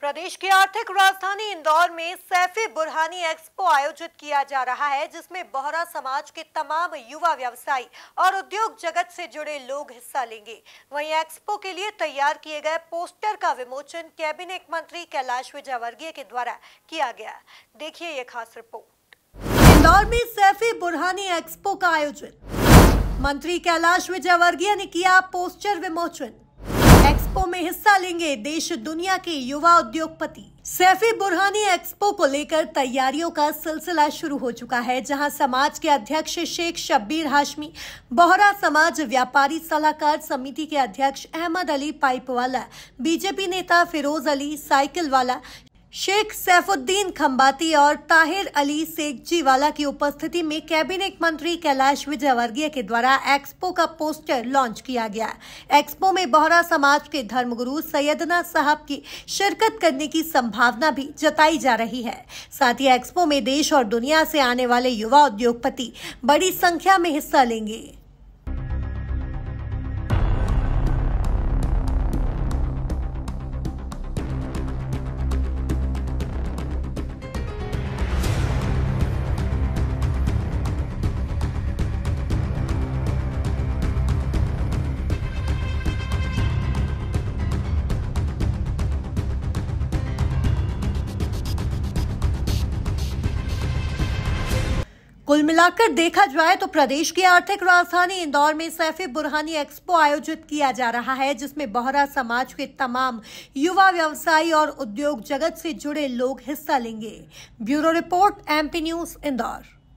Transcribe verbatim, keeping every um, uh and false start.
प्रदेश की आर्थिक राजधानी इंदौर में सैफी बुरहानी एक्सपो आयोजित किया जा रहा है, जिसमें बोहरा समाज के तमाम युवा व्यवसायी और उद्योग जगत से जुड़े लोग हिस्सा लेंगे। वहीं एक्सपो के लिए तैयार किए गए पोस्टर का विमोचन कैबिनेट मंत्री कैलाश विजयवर्गीय के द्वारा किया गया। देखिए ये खास रिपोर्ट। इंदौर में सैफी बुरहानी एक्सपो का आयोजन, मंत्री कैलाश विजयवर्गीय ने किया पोस्टर विमोचन। एक्सपो में हिस्सा लेंगे देश दुनिया के युवा उद्योगपति। सैफी बुरहानी एक्सपो को लेकर तैयारियों का सिलसिला शुरू हो चुका है, जहां समाज के अध्यक्ष शेख शब्बीर हाशमी, बोहरा समाज व्यापारी सलाहकार समिति के अध्यक्ष अहमद अली पाइपवाला, बीजेपी नेता फिरोज अली साइकिल वाला, शेख सैफुद्दीन खंबाती और ताहिर अली शेखजी वाला की उपस्थिति में कैबिनेट मंत्री कैलाश विजयवर्गीय के द्वारा एक्सपो का पोस्टर लॉन्च किया गया। एक्सपो में बोहरा समाज के धर्मगुरु सैयदना साहब की शिरकत करने की संभावना भी जताई जा रही है। साथ ही एक्सपो में देश और दुनिया से आने वाले युवा उद्योगपति बड़ी संख्या में हिस्सा लेंगे। कुल मिलाकर देखा जाए तो प्रदेश की आर्थिक राजधानी इंदौर में सैफी बुरहानी एक्सपो आयोजित किया जा रहा है, जिसमें बोहरा समाज के तमाम युवा व्यवसायी और उद्योग जगत से जुड़े लोग हिस्सा लेंगे। Bureau report, MP news, Indore.